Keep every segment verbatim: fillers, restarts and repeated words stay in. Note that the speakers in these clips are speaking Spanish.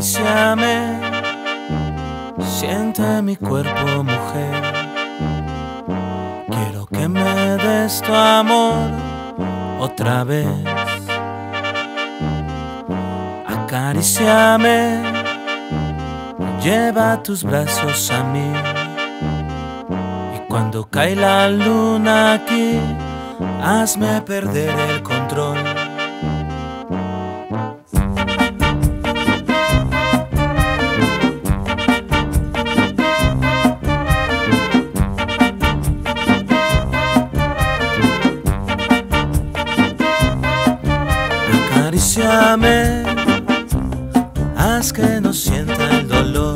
Acaríciame, siente mi cuerpo, mujer. Quiero que me des tu amor otra vez. Acaríciame, lleva tus brazos a mí. Y cuando cae la luna aquí, hazme perder el control. Acaríciame, haz que no sienta el dolor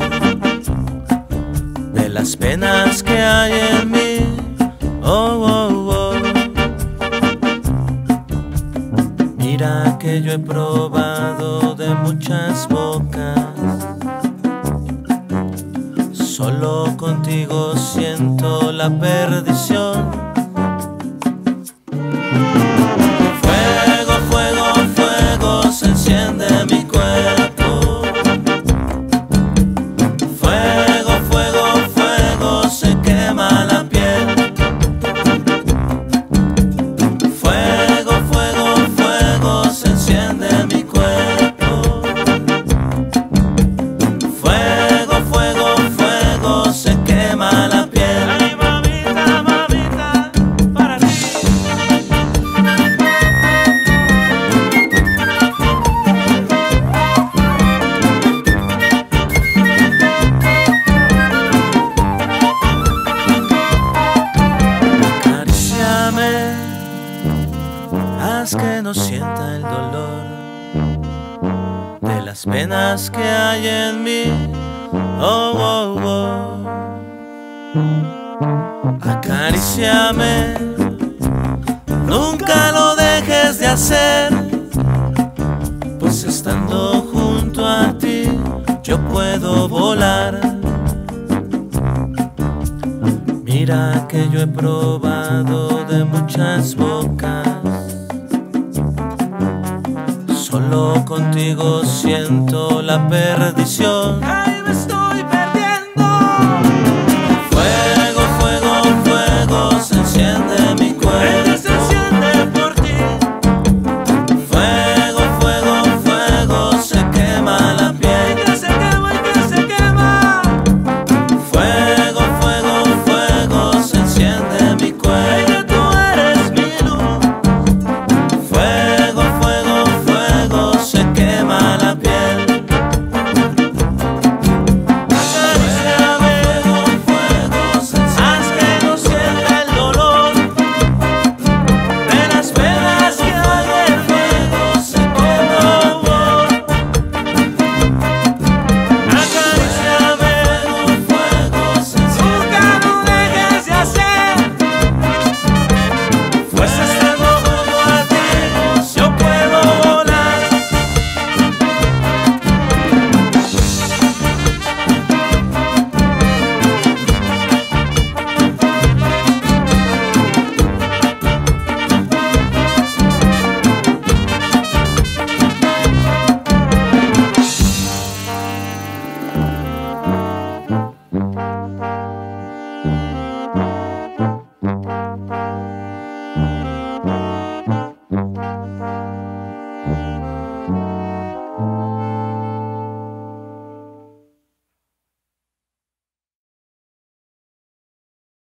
de las penas que hay en mí. Oh, oh, oh. Mira que yo he probado de muchas bocas, solo contigo siento la perdición. Se enciende mi cuerpo. Fuego, fuego, fuego, se quema la piel. Fuego, fuego, fuego, se enciende mi cuerpo. Fuego, fuego, fuego, se quema la piel. Ay, mamita, mamita, para ti. Haz que no sienta el dolor de las penas que hay en mí. Oh, oh, oh. Acaríciame, nunca lo dejes de hacer, pues estando junto a ti yo puedo volar. Mira que yo he probado de muchas bocas, solo contigo siento la perdición. Ay, me estoy